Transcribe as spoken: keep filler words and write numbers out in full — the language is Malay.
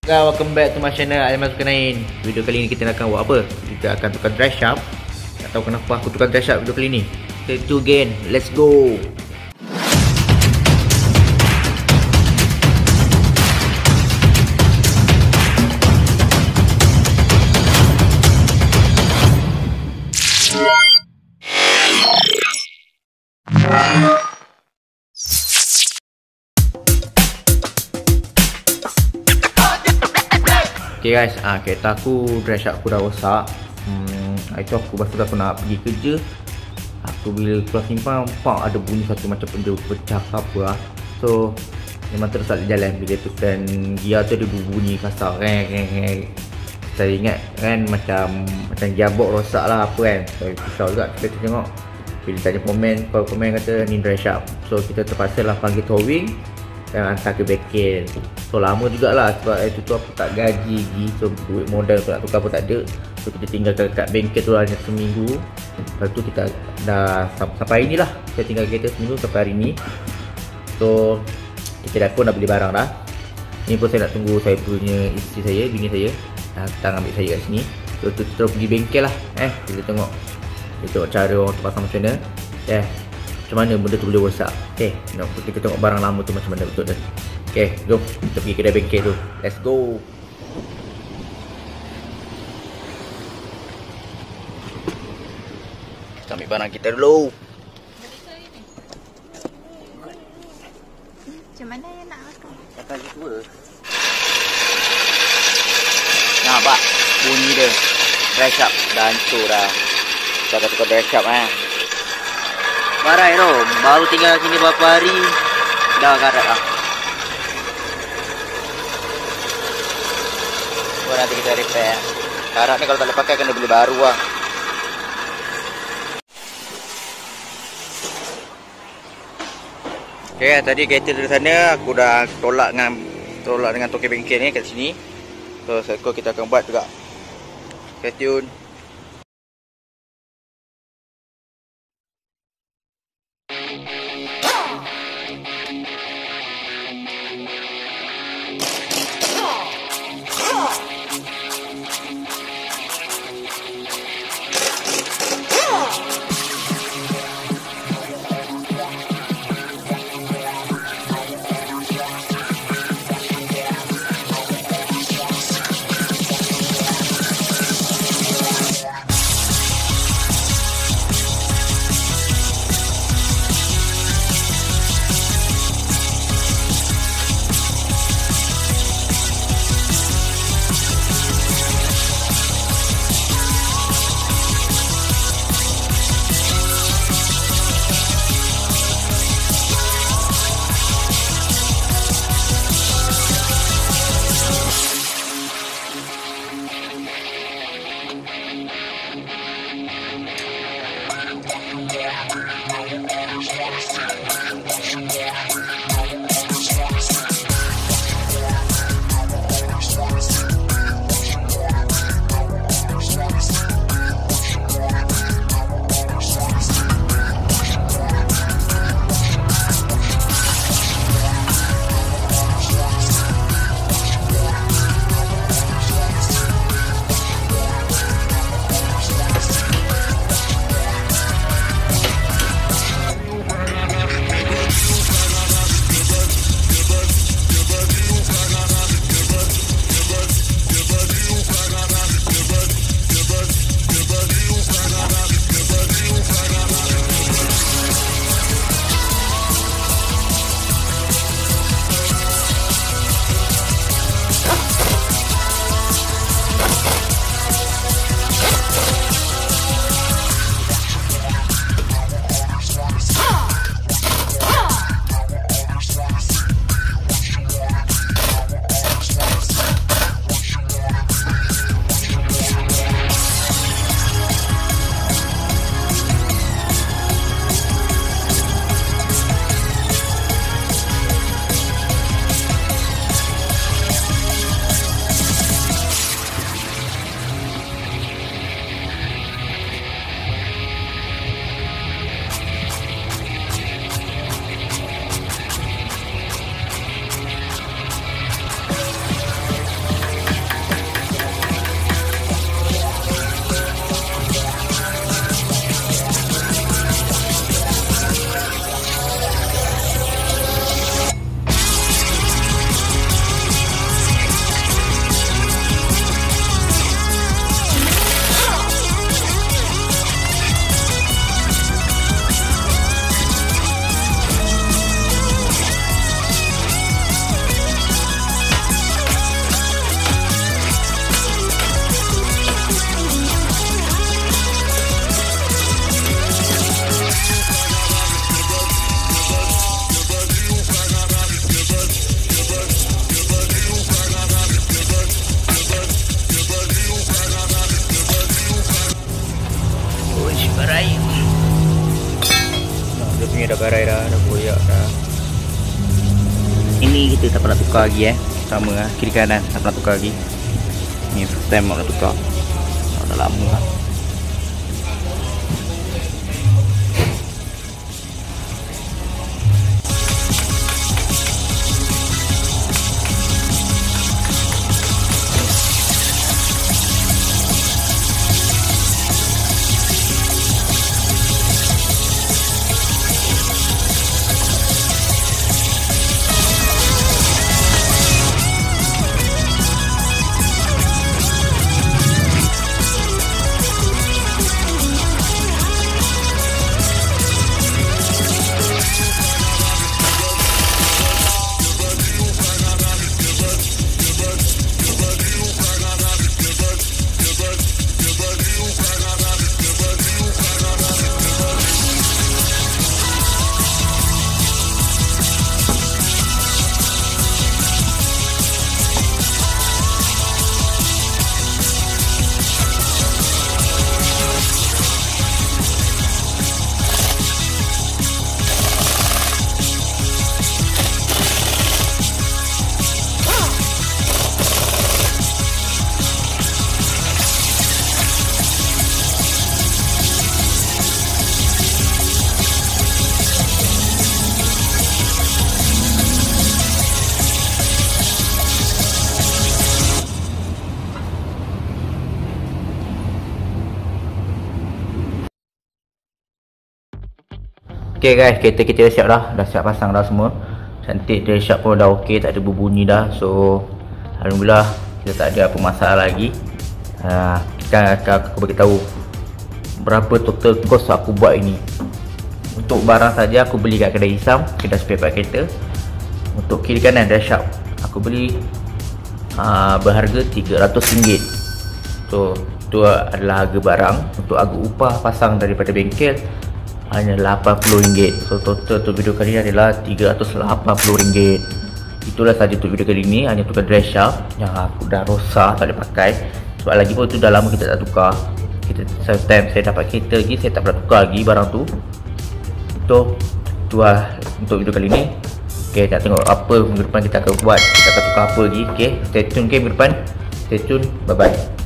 Guys, welcome back to my channel Aiman Zulkarnain. Video kali ni kita akan buat apa? Kita akan tukar dress shaft. Tak tahu kenapa aku tukar dress shaft video kali ni. Stay tuned again. Let's go. Okay guys, ah, kereta aku, dress shaft aku dah rosak. Hmm, itu aku lepas tu aku nak pergi kerja. Aku bila keluar simpan, nampak ada bunyi satu macam benda pecah ke apa lah. So memang terus tak jalan bila tu, dan gear tu ada bunyi kasar. Reng, reng, reng. Saya ingat kan macam macam gearbox rosak lah apa kan. So susah juga kita tengok. Bila tanya komen, kalau komen kata ni dress shaft. So kita terpaksa lah panggil towing dan hantar ke bengkel. So lama jugalah sebab itu tu aku tak gaji lagi. So duit modal aku nak tukar pun tak ada. So kita tinggalkan kat bengkel tu hanya seminggu. Lepas tu kita dah sampai ini lah. Kita tinggal kereta seminggu sampai hari ni. So kita dah pun dah beli barang dah. Ni pun saya nak tunggu saya punya isteri saya, bini saya datang ambil saya kat sini. So tu terus pergi bengkel lah. Eh kita tengok Kita tengok cara orang tu pasang macam mana. Eh macam mana benda tu boleh rosak. Okay, kita tengok barang lama tu macam mana betul dah. Okay, jom kita pergi kedai bengkel tu. Let's go. Kita ambil barang kita dulu. Macam mana yang nak makan? Kata lagi tua. Nampak bunyi dia. Dress shaft dah hancur dah. Kita akan tukar dress shaft eh. Barai tu, baru tinggal sini beberapa hari dah karat lah. So nanti kita repair. Karat ni kalau tak boleh pakai kena beli baru lah. Okay, tadi kereta dari sana aku dah tolak dengan tolak dengan toke bengkel ni kat sini. So sekarang kita akan buat juga. Stay tune. kita tak pernah tukar lagi eh. Sama lah, kiri kanan tak pernah tukar lagi. Ni first time nak tukar. Oh, dah lama lah. Okay guys, kereta kita dah siap dah. Dah siap pasang dah semua. Cantik, dia siap pun dah ok, tak ada berbunyi dah. So alhamdulillah kita tak ada apa masalah lagi. uh, Kita akan aku beritahu berapa total kos aku buat ini. Untuk barang saja aku beli kat kedai Hisam, kedai spare part kereta. Untuk kiri kanan dah siap, aku beli uh, berharga tiga ratus ringgit. So itu adalah harga barang. Untuk harga upah pasang daripada bengkel hanya lapan puluh ringgit. So total untuk video kali ini adalah tiga ratus lapan puluh ringgit. Itulah saja untuk video kali ini. Hanya tukar dress shaft yang aku dah rosak, tak boleh pakai. Sebab lagi pun tu dah lama kita tak tukar. Kita first time saya dapat kereta lagi, saya tak pernah tukar lagi barang tu. So tu lah untuk video kali ini. Okay, nak tengok apa minggu depan kita akan buat, kita akan tukar apa lagi. Okay, stay tune okay, minggu depan. Stay tune, bye bye.